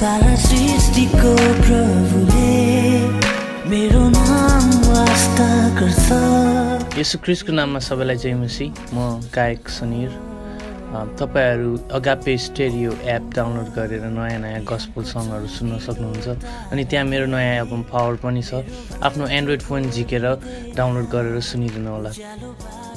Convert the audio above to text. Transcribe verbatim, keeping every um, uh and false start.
सारा सृष्टिको प्रभुले मेरो नाम वास्ता गर्छ। येशू ख्रीष्टको नाममा सबैलाई जय मसी। म गायक सनिर। तपाईहरू अगापे स्टेरियो एप डाउनलोड गरेर नयाँ नयाँ गस्पल सङहरू सुन्न सक्नुहुन्छ। अनि त्यहाँ मेरो नयाँ एल्बम पावर पनि छ। आफ्नो एन्ड्रोइड फोन झिकेर डाउनलोड गरेर सुनिदिनु होला।